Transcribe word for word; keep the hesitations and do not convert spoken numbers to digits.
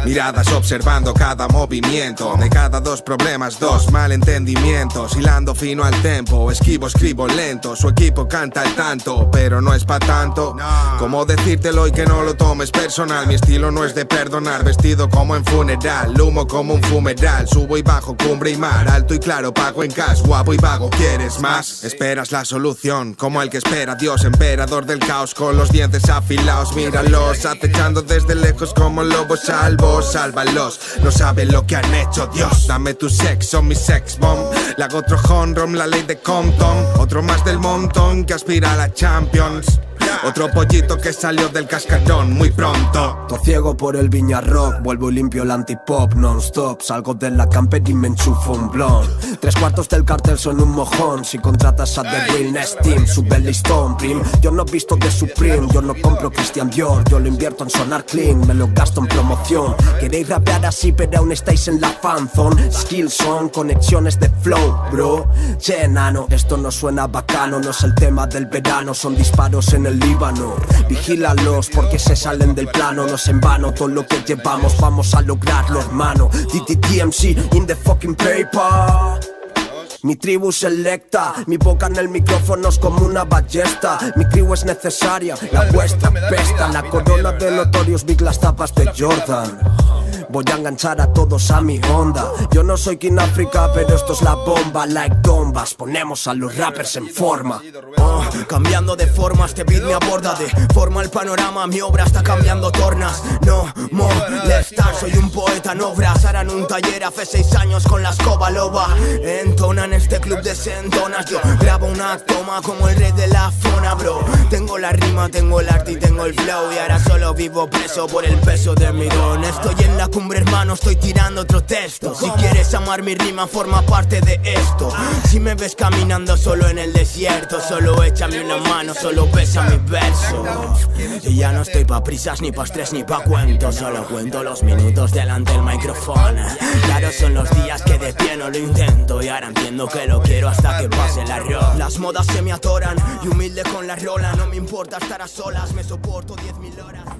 Miradas observando cada movimiento. De cada dos problemas, dos malentendimientos. Hilando fino al tempo, esquivo, escribo lento. Su equipo canta al tanto, pero no es pa' tanto. ¿Cómo decírtelo y que no lo tomes personal? Mi estilo no es de perdonar, vestido como en funeral, humo como un fumeral. Subo y bajo, cumbre y mar, alto y claro, pago en cash. Guapo y vago, ¿quieres más? Esperas la solución, como el que espera Dios, emperador del caos con los dientes afilados. Míralos, acechando desde lejos como lobos salvos. Sálvalos, no saben lo que han hecho, Dios. Dame tu sexo, mi sex bomb. Le hago otro honrom, la ley de Compton. Otro más del montón que aspira a la Champions. Otro pollito que salió del cascarón muy pronto. To ciego por el Viña Rock, vuelvo y limpio el antipop non-stop. Salgo de la camper y me enchufo un blon. Tres cuartos del cartel son un mojón. Si contratas a The Realness Team, sube el listón, prim. Yo no visto de Supreme, yo no compro Christian Dior. Yo lo invierto en sonar clean, me lo gasto en promoción. Queréis rapear así pero aún estáis en la fanzone. Skills son conexiones de flow, bro. Che, nano, esto no suena bacano. No es el tema del verano, son disparos en el Líbano. Vigílalos porque se salen del plano. No es en vano todo lo que llevamos, vamos a lograrlo, hermano. D T M C in the fucking paper. Mi tribu selecta, mi boca en el micrófono es como una ballesta. Mi crew es necesaria, la vuestra pesta. La corona de Notorious Big, las tapas de Jordan. Voy a enganchar a todos a mi onda. Yo no soy King Africa, pero esto es la bomba. Like Donbass, ponemos a los rappers en forma. Oh, cambiando de forma, este beat me aborda. De forma el panorama, mi obra está cambiando tornas. No molestar, soy un poeta en obras. Harán un taller hace seis años con la escoba loba. Entonan este club de sentonas. Yo grabo una toma como el rey de la zona, bro. Tengo la rima, tengo el arte y tengo el flow. Y ahora solo vivo preso por el peso de mi don. Estoy en la cumbre, hermano, estoy tirando otro texto. Si quieres amar mi rima, forma parte de esto. Si me ves caminando solo en el desierto, solo échame una mano, solo besa mi verso. Y ya no estoy pa' prisas, ni pa' estrés, ni pa' cuentos. Solo cuento los minutos delante del micrófono. Claro, son los días que de pie no lo intento. Y ahora entiendo que lo quiero hasta que pase el arroz. Las modas se me atoran y humilde con la rola. No me importa estar a solas, me soporto diez mil horas.